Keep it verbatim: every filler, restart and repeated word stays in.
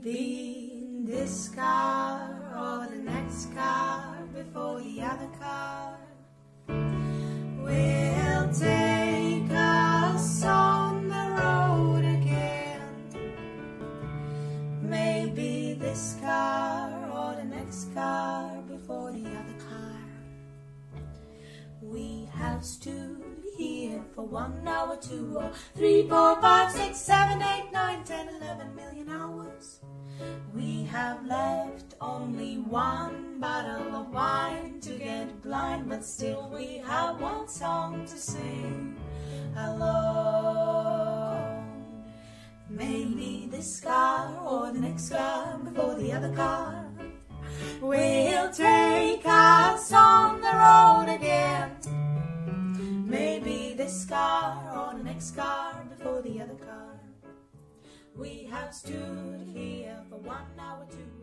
Maybe this car or the next car before the other car will take us on the road again. Maybe this car or the next car before the other car. We have stood here for one hour, two or three, four, five, six, seven, eight, nine, ten, eleven million hours. We have left only one bottle of wine to get blind, but still we have one song to sing alone. Maybe this car or the next car before the other car will take us on the road again. Maybe this car or the next car before the other car. We have stood here for one hour, two